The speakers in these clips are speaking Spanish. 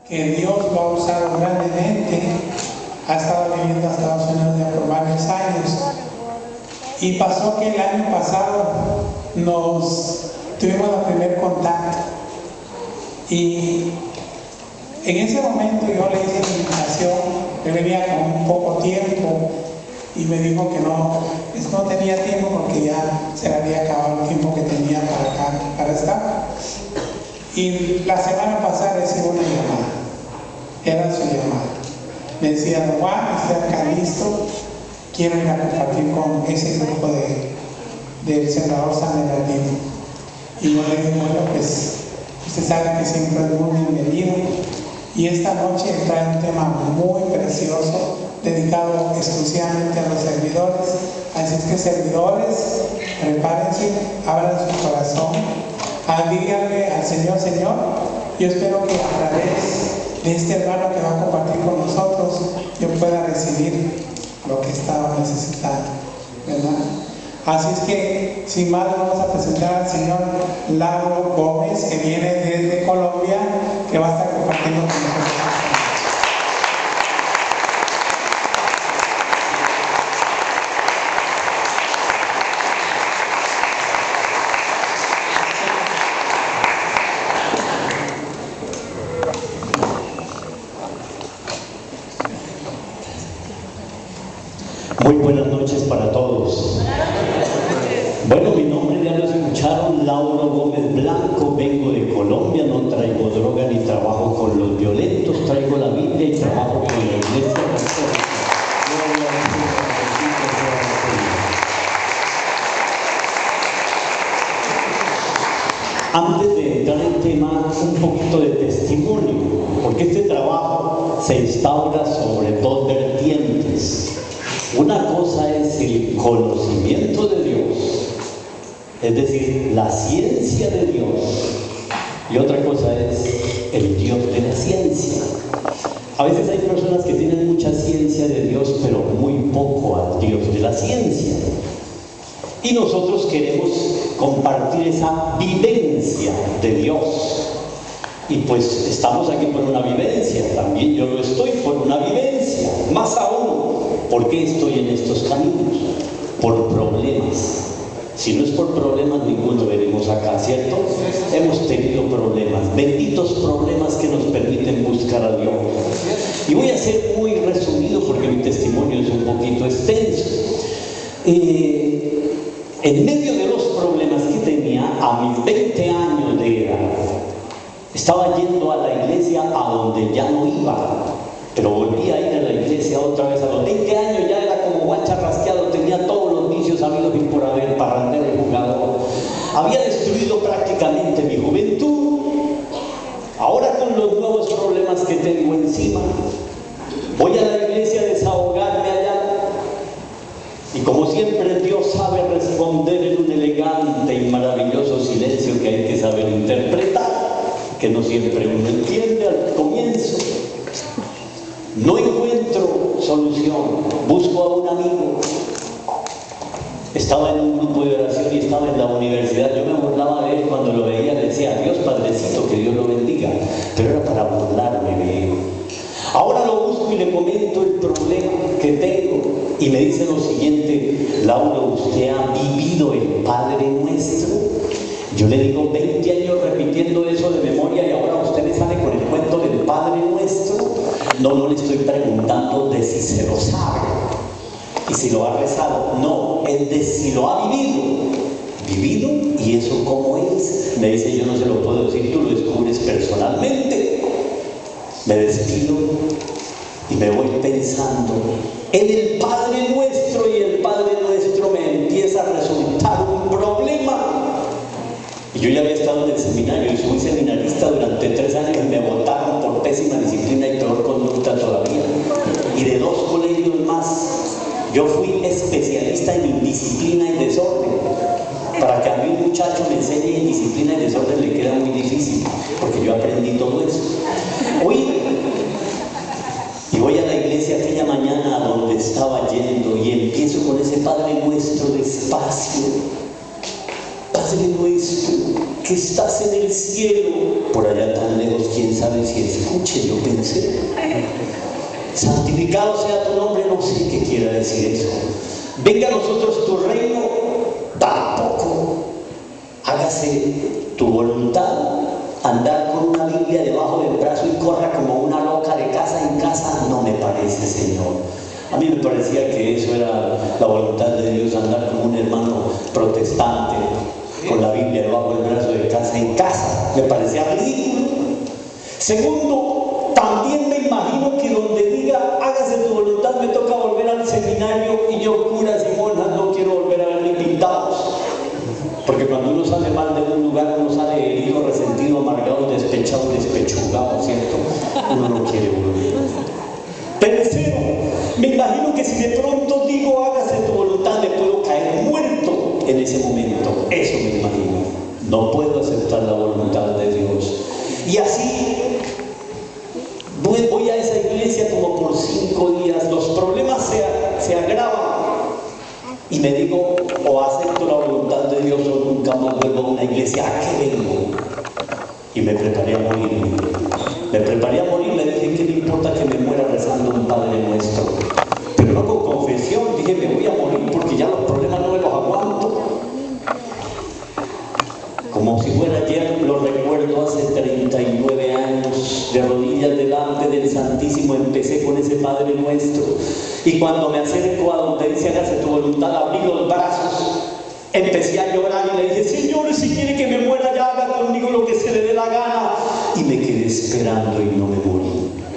que Dios lo ha usado grandemente. Ha estado viviendo a Estados Unidos ya por varios años. Y pasó que el año pasado tuvimos el primer contacto. Y en ese momento yo le hice la invitación, él venía con un poco tiempo y me dijo que no tenía tiempo porque ya se le había acabado el tiempo que tenía para acá, para estar. Y la semana pasada recibí una llamada, era su llamada. Me decía: don Juan, estoy acá listo, quiero ir a compartir con ese grupo del Sembrador San Bernardino. Y yo le dije: bueno, pues usted sabe que siempre es muy bienvenido. Y esta noche trae un tema muy precioso, dedicado exclusivamente a los servidores. Así es que, servidores, prepárense, abran su corazón, díganle al Señor: Señor, yo espero que a través de este hermano que va a compartir con nosotros, yo pueda recibir lo que estaba necesitando, ¿verdad? Así es que, sin más, vamos a presentar al señor Lauro Gómez, que viene desde Colombia, que va a estar compartiendo con nosotros. Muy buenas noches para todos. Bueno, mi nombre ya lo escucharon, Lauro Gómez Blanco, vengo de Colombia, no traigo droga ni trabajo con los violentos, traigo la Biblia y trabajo con la Iglesia Católica. Antes de entrar en tema, un poquito de testimonio, porque este trabajo se instaura sobre dos vertientes. Una cosa es el conocimiento de Dios, es decir, la ciencia de Dios, y otra cosa es el Dios de la ciencia. A veces hay personas que tienen mucha ciencia de Dios, pero muy poco al Dios de la ciencia. Y nosotros queremos compartir esa vivencia de Dios. Y pues estamos aquí por una vivencia, también yo lo estoy por una vivencia, más aún. ¿Por qué estoy en estos caminos? Por problemas. Si no es por problemas, ninguno veremos acá, ¿cierto? Hemos tenido problemas, benditos problemas que nos permiten buscar a Dios. Y voy a ser muy resumido porque mi testimonio es un poquito extenso. En medio de los problemas que tenía, a mis 20 años de edad, estaba yendo a la iglesia a donde ya no iba. Pero volví a ir a la iglesia otra vez. A los 20 años ya era como guacha rasqueado, tenía todos los vicios habidos y por haber, parrandero y jugador. Había destruido prácticamente mi juventud. Ahora, con los nuevos problemas que tengo encima, voy a la iglesia a desahogarme allá. Y como siempre, Dios sabe responder en un elegante y maravilloso silencio que hay que saber interpretar, que no siempre uno entiende al comienzo. No encuentro solución, busco a un amigo. Estaba en un grupo de oración y estaba en la universidad. Yo me burlaba de él cuando lo veía, le decía: adiós, padrecito, que Dios lo bendiga. Pero era para burlarme de él. Ahora lo busco y le comento el problema que tengo. Y me dice lo siguiente: Lauro, ¿usted ha vivido el Padre Nuestro? Yo le digo: 20 años repitiendo eso de memoria y ahora usted me sale con el cuento del Padre Nuestro. No le estoy preguntando de si se lo sabe y si lo ha rezado. No, es de si lo ha vivido, y eso cómo es. Me dice: yo no se lo puedo decir, tú lo descubres personalmente. Me despido y me voy pensando en el Padre Nuestro, y el Padre Nuestro me empieza a resultar un problema. Y yo ya había estado en el seminario y fui seminarista durante 3 años y me votaron por pésima disciplina y peor conducta todavía. Y de 2 colegios más, yo fui especialista en indisciplina y desorden. Para que a mí un muchacho me enseñe indisciplina y desorden le queda muy difícil, porque yo aprendí todo eso. Y voy a la iglesia aquella mañana a donde estaba yendo y empiezo con ese Padre Nuestro despacio. Padre Nuestro, que estás en el cielo, por allá tan lejos, quién sabe si escuche, yo pensé. Santificado sea tu nombre, no sé qué quiera decir eso. Venga a nosotros tu reino, tampoco. Hágase tu voluntad. Andar con una Biblia debajo del brazo y corra como una loca de casa en casa, no me parece, Señor. A mí me parecía que eso era la voluntad de Dios, andar como un hermano protestante con la Biblia debajo del brazo de casa en casa. Me parecía ridículo. Segundo, también me imagino que donde diga hágase tu voluntad me toca volver al seminario y yo, curas y monjas, no quiero volver a ver ni pintados. Porque cuando uno sale mal de un lugar, uno sale herido, resentido, amargado, despechado, despechugado, ¿cierto? Uno no quiere volver. Tercero, me imagino que si de pronto digo hágase tu voluntad, me puedo caer muerto en ese momento. Eso me imagino. No puedo aceptar la voluntad de Dios. Y así voy a esa iglesia como por 5 días. Los problemas se agravan. Y me digo, o acepto la voluntad de Dios o nunca más vuelvo a una iglesia. ¿A qué vengo? Y me preparé a morir. Le dije, ¿qué me importa que me muera rezando un Padre Nuestro? Pero no con confesión, dije, me voy a morir porque ya los problemas no me los aguanto. Como si fuera ayer, lo recuerdo, hace 39 años, de rodillas delante del Santísimo, empecé con ese Padre Nuestro. Y cuando me acerco a donde dice hágase tu voluntad, abrí los brazos, empecé a llorar y le dije, Señor, si quiere que me muera, ya haga conmigo lo que se le dé la gana. Y me quedé esperando y no me morí.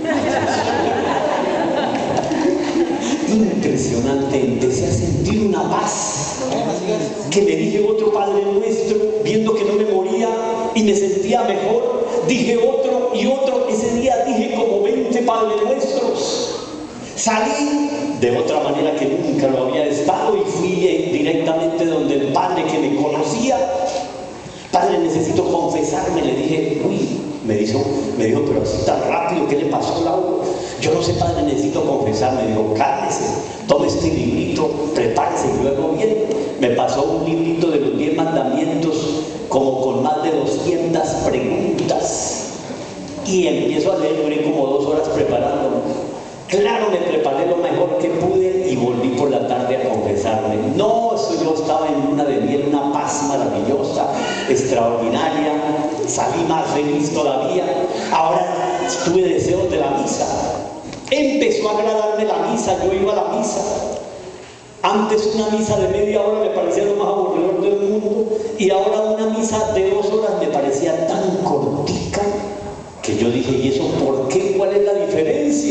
Impresionante, empecé a sentir una paz que me dije otro Padre Nuestro, viendo que no me moría y me sentía mejor, dije otro y otro. Ese día dije como 20 Padres Nuestros. Salí de otra manera que nunca lo había estado y fui directamente donde el Padre que me conocía. Padre, necesito confesarme. Le dije, me dijo, pero así tan rápido, ¿qué le pasó, Lauro? Yo no sé, Padre, necesito confesarme. Me dijo, cálmese, tome este librito, prepárese y luego bien. Me pasó un librito de los 10 mandamientos, como con más de 200 preguntas. Y empiezo a leer, duré como 2 horas preparándome. Claro, me preparé lo mejor que pude y volví por la tarde a confesarme. No, eso yo estaba en luna de miel, una paz maravillosa, extraordinaria. Salí más feliz todavía. Ahora tuve deseos de la misa. Empezó a agradarme la misa, yo iba a la misa. Antes una misa de media hora me parecía lo más aburridor del mundo y ahora una misa de 2 horas me parecía tan cortica que yo dije, ¿y eso por qué? ¿Cuál es la diferencia?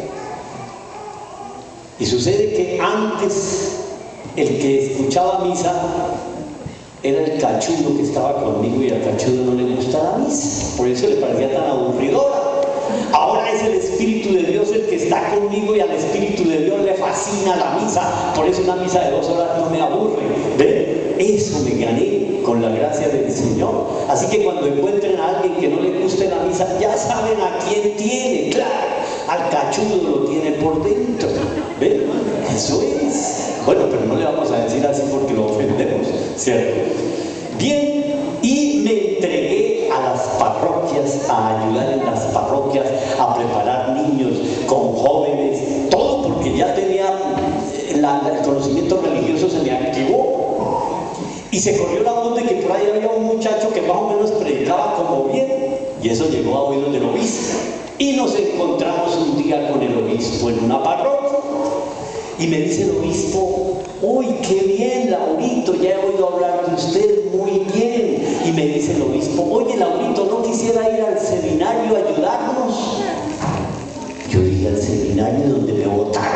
Y sucede que antes el que escuchaba misa era el cachudo que estaba conmigo y al cachudo no le gusta la misa, por eso le parecía tan aburridora. Ahora es el Espíritu de Dios el que está conmigo y al Espíritu de Dios le fascina la misa, por eso una misa de 2 horas no me aburre. ¿Ven? Eso me gané con la gracia del Señor. Así que cuando encuentren a alguien que no le guste la misa, ya saben a quién tiene, claro, al cachudo lo tiene por dentro. ¿Ven? Eso es. Bueno, pero no le vamos a decir así porque lo ofendemos, ¿cierto? Bien, y me entregué a las parroquias, a ayudar en las parroquias, a preparar niños con jóvenes, todo porque ya tenía el conocimiento religioso, se me activó. Y se corrió la voz de que por ahí había un muchacho que más o menos predicaba como bien, y eso llegó a oídos del obispo. Y nos encontramos un día con el obispo en una parroquia. Y me dice el obispo, uy, qué bien, Laurito, ya he oído hablar de usted, muy bien. Y me dice el obispo, oye, Laurito, ¿no quisiera ir al seminario a ayudarnos? Yo dije, al seminario donde me votaron.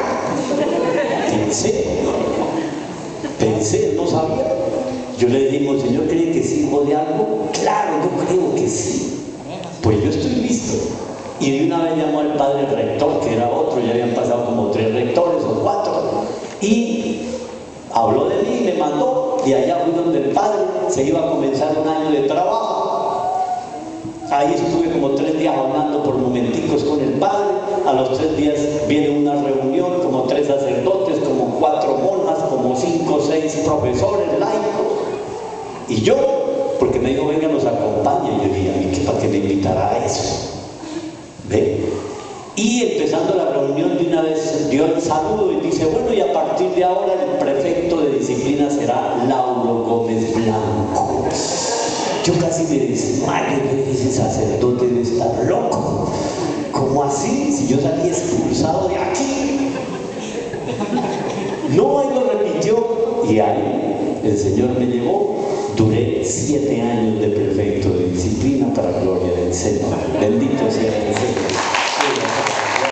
Pensé, no sabía. Yo le dije, Monseñor, ¿cree que sirvo de algo? Claro, yo creo que sí. Pues yo estoy listo. Y de una vez llamó al padre rector, que era otro, ya habían pasado como 3 rectores o 4, y habló de mí, me mandó, y allá fui donde el padre, se iba a comenzar un año de trabajo. Ahí estuve como 3 días hablando por momenticos con el padre. A los 3 días viene una reunión, como 3 sacerdotes, como 4 monjas, como 5 o 6 profesores laicos, y yo porque me dijo, venga, nos acompaña. Y yo dije, ¿a mí para qué me invitará a eso? ¿Ve? Y empezando la reunión, de una vez dio el saludo y dice, bueno, y a partir de ahora el prefecto de disciplina será Lauro Gómez Blanco. Yo casi me desmayo, me dice, sacerdote debe estar loco. ¿Cómo así? Si yo salí expulsado de aquí. No, y lo repitió. Y ahí el Señor me llevó. Duré 7 años de prefecto de disciplina para gloria del Señor. Bendito sea el Señor.